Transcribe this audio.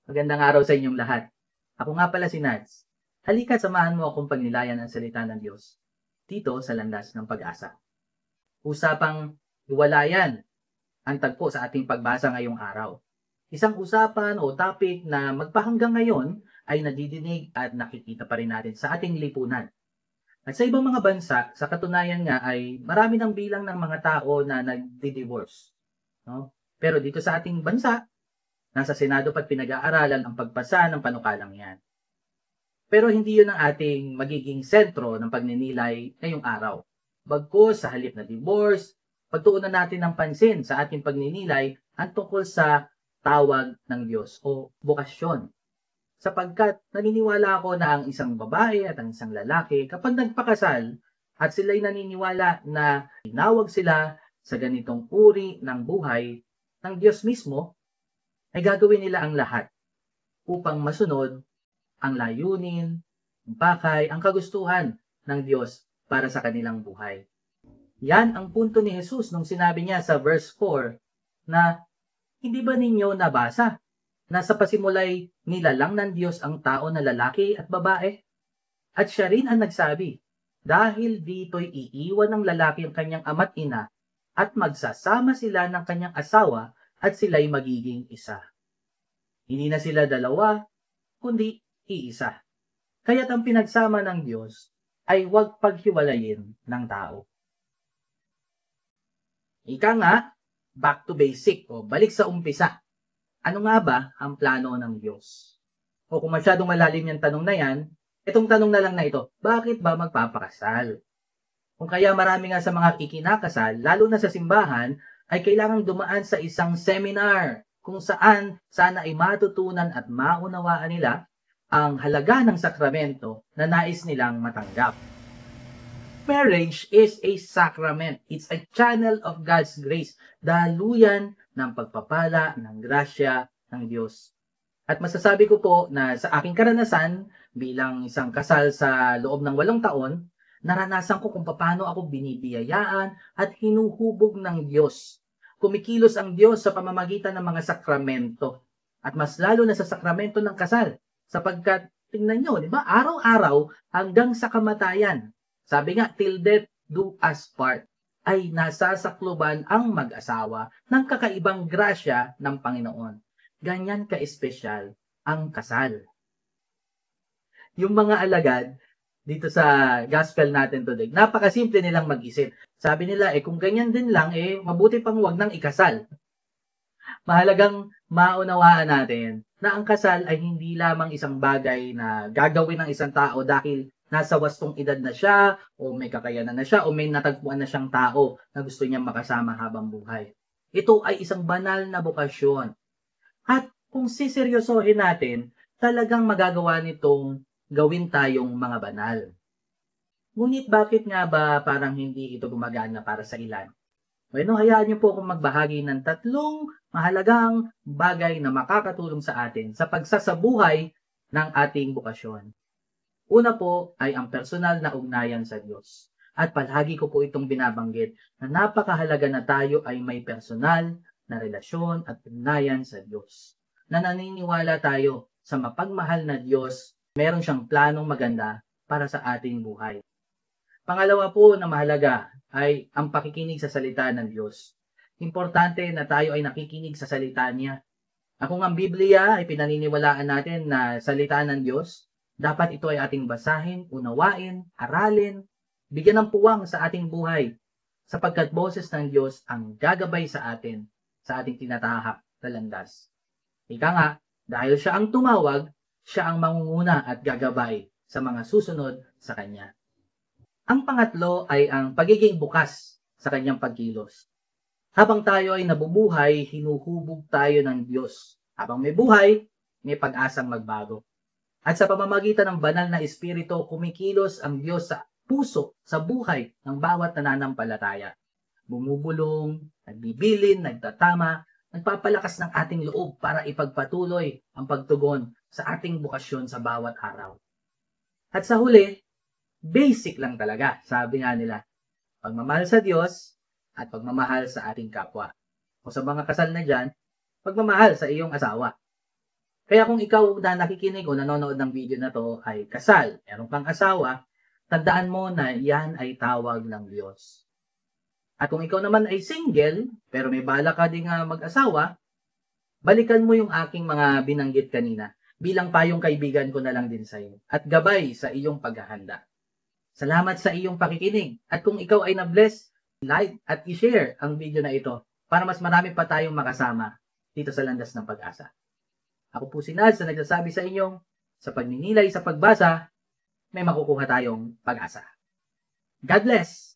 Magandang araw sa inyong lahat. Ako nga pala si Nads. Halika samahan mo akong pagnilayan ang salita ng Diyos dito sa landas ng pag-asa. Usapang hiwalayan ang tagpo sa ating pagbasa ngayong araw. Isang usapan o topic na magpahanggang ngayon ay nadidinig at nakikita pa rin natin sa ating lipunan. At sa ibang mga bansa, sa katunayan nga ay marami ng bilang ng mga tao na nagdi-divorce. No? Pero dito sa ating bansa, nasa Senado pa't pinag-aaralan ang pagpasa ng panukalang yan. Pero hindi yun ang ating magiging sentro ng pagninilay ngayong araw. Bagkus sa halip na divorce, pagtuunan natin ng pansin sa ating pagninilay ang tungkol sa tawag ng Diyos o bokasyon. Sapagkat naniniwala ako na ang isang babae at ang isang lalaki kapag nagpakasal at sila'y naniniwala na tinawag sila sa ganitong uri ng buhay ng Diyos mismo, ay gagawin nila ang lahat upang masunod ang layunin, ang pakay, ang kagustuhan ng Diyos para sa kanilang buhay. Yan ang punto ni Jesus nung sinabi niya sa verse 4 na hindi ba ninyo nabasa na sa pasimulay nilalang ng Diyos ang tao na lalaki at babae? At siya rin ang nagsabi, dahil dito'y iiwan ng lalaki ang kanyang ama't ina at magsasama sila ng kanyang asawa at sila'y magiging isa. Hindi na sila dalawa, kundi iisa. Kaya't ang pinagsama ng Diyos ay huwag paghiwalayin ng tao. Ika nga, back to basic o balik sa umpisa. Ano nga ba ang plano ng Diyos? O kung masyadong malalim yung tanong na yan, itong tanong na lang na ito, bakit ba magpapakasal? Kung kaya marami nga sa mga ikinakasal, lalo na sa simbahan, ay kailangang dumaan sa isang seminar kung saan sana ay matutunan at maunawaan nila ang halaga ng sakramento na nais nilang matanggap. Marriage is a sacrament. It's a channel of God's grace. Daluyan ng pagpapala, ng grasya ng Diyos. At masasabi ko po na sa aking karanasan bilang isang kasal sa loob ng 8 taon, naranasan ko kung paano ako binibiyayaan at hinuhubog ng Diyos. Kumikilos ang Diyos sa pamamagitan ng mga sakramento. At mas lalo na sa sakramento ng kasal. Sapagkat, tingnan nyo, di ba? Araw-araw hanggang sa kamatayan. Sabi nga, till death do us part, ay nasasakluban ang mag-asawa ng kakaibang grasya ng Panginoon. Ganyan ka-espesyal ang kasal. Yung mga alagad, dito sa gospel natin today, napakasimple nilang mag-isip. Sabi nila, kung ganyan din lang, mabuti pang wag nang ikasal. Mahalagang maunawaan natin na ang kasal ay hindi lamang isang bagay na gagawin ng isang tao dahil nasa wastong edad na siya, o may kakayanan na siya, o may natagpuan na siyang tao na gusto niyang makasama habang buhay. Ito ay isang banal na bokasyon. At kung siseryosohin natin, talagang magagawa nitong gawin tayong mga banal. Ngunit bakit nga ba parang hindi ito gumagana para sa ilan? Bueno, hayaan niyo po akong magbahagi ng 3 mahalagang bagay na makakatulong sa atin sa pagsasabuhay ng ating bokasyon. Una po ay ang personal na ugnayan sa Diyos. At palagi ko po itong binabanggit na napakahalaga na tayo ay may personal na relasyon at ugnayan sa Diyos. Na naniniwala tayo sa mapagmahal na Diyos, meron siyang planong maganda para sa ating buhay. Pangalawa po na mahalaga ay ang pakikinig sa salita ng Diyos. Importante na tayo ay nakikinig sa salita niya. Kung ang Biblia ay pinaniniwalaan natin na salita ng Diyos, dapat ito ay ating basahin, unawain, aralin, bigyan ng puwang sa ating buhay, sapagkat boses ng Diyos ang gagabay sa atin, sa ating tinatahak na landas. Ika nga, dahil siya ang tumawag, siya ang mangunguna at gagabay sa mga susunod sa Kanya. Ang pangatlo ay ang pagiging bukas sa Kanyang pagkilos. Habang tayo ay nabubuhay, hinuhubog tayo ng Diyos. Habang may buhay, may pag-asang magbago. At sa pamamagitan ng banal na espiritu, kumikilos ang Diyos sa puso, sa buhay ng bawat nananampalataya. Bumubulong, nagbibilin, nagtatama, nagpapalakas ng ating loob para ipagpatuloy ang pagtugon sa ating bokasyon sa bawat araw. At sa huli, basic lang talaga, sabi nga nila, pagmamahal sa Diyos at pagmamahal sa ating kapwa. O sa mga kasal na dyan, pagmamahal sa iyong asawa. Kaya kung ikaw na nakikinig o nanonood ng video na to ay kasal, meron kang asawa, tandaan mo na yan ay tawag ng Diyos. At kung ikaw naman ay single, pero may bala ka ding mag-asawa, balikan mo yung aking mga binanggit kanina bilang payong kaibigan ko na lang din sa iyo at gabay sa iyong paghahanda. Salamat sa iyong pakikinig. At kung ikaw ay na-bless, like at i-share ang video na ito para mas marami pa tayong makasama dito sa Landas ng Pag-asa. Ako po si Naz na nagsasabi sa inyong sa pagninilay sa pagbasa, may makukuha tayong pag-asa. God bless!